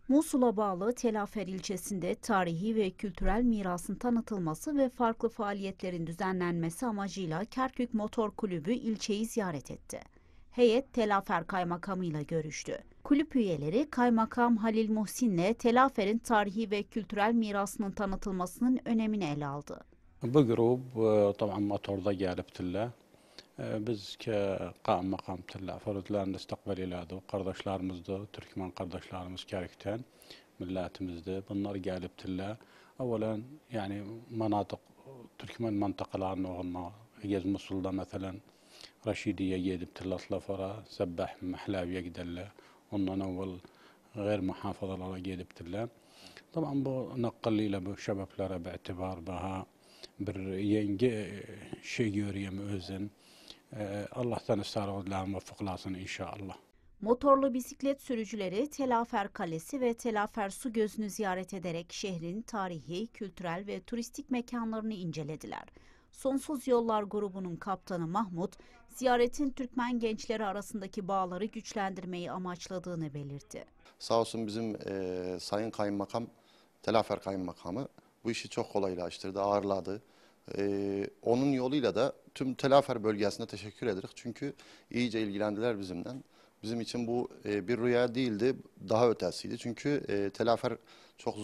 Musul'a bağlı Telafer ilçesinde tarihi ve kültürel mirasın tanıtılması ve farklı faaliyetlerin düzenlenmesi amacıyla Kerkük Motor Kulübü ilçeyi ziyaret etti. Heyet Telafer Kaymakamı ile görüştü. Kulüp üyeleri Kaymakam Halil Muhsin'le Telafer'in tarihi ve kültürel mirasının tanıtılmasının önemini ele aldı. Bu grup طبعا motorda gelip tilla. Biz Kaymakam makam tilla Ferutlarını istikbal iladı. Kardeşlerimizdi, Türkmen kardeşlerimiz Kerkük'ten, milletimizdi. Bunlar gelip tilla. Evvelen yani manatıq, Türkmen mantıqalarını oğulma. Gez Musul'da mesela Raşidiye gidip tilla Tlafara, Sebbah Mahlaviye giderler. Ondan evvel غير محافظة gidip tilla. طبعا bu nakkaliyle bu şebeplere bi'tibar baha bir yenge şey görüyorum özün. Allah'tan ısrarla muvaffaklasın inşallah. Motorlu bisiklet sürücüleri Telafer Kalesi ve Telafer Su Gözü'nü ziyaret ederek şehrin tarihi, kültürel ve turistik mekanlarını incelediler. Sonsuz Yollar grubunun kaptanı Mahmut, ziyaretin Türkmen gençleri arasındaki bağları güçlendirmeyi amaçladığını belirtti. Sağ olsun bizim Sayın Kaymakam, Telafer Kaymakamı bu işi çok kolaylaştırdı, ağırladı. Onun yoluyla da tüm Telafer bölgesine teşekkür ederiz. Çünkü iyice ilgilendiler bizimle. Bizim için bu bir rüya değildi, daha ötesiydi. Çünkü Telafer çok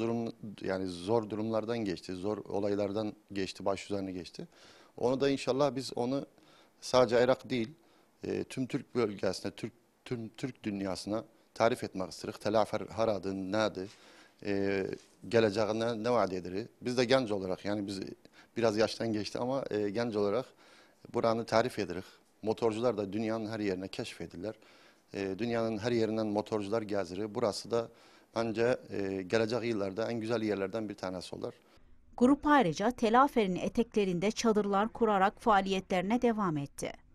zor durumlardan geçti, zor olaylardan geçti, baş üzerine geçti. Onu da inşallah biz onu sadece Irak değil, tüm Türk bölgesine, tüm Türk dünyasına tarif etmek istedik. Telafer haradı, nedir, geleceğine ne vaat edilir. Biz de genç olarak yani biz biraz yaştan geçti ama genç olarak buranı tarif ederiz. Motorcular da dünyanın her yerine keşfedirler. Dünyanın her yerinden motorcular gezirir. Burası da bence gelecek yıllarda en güzel yerlerden bir tanesi olur. Grup ayrıca Telafer'in eteklerinde çadırlar kurarak faaliyetlerine devam etti.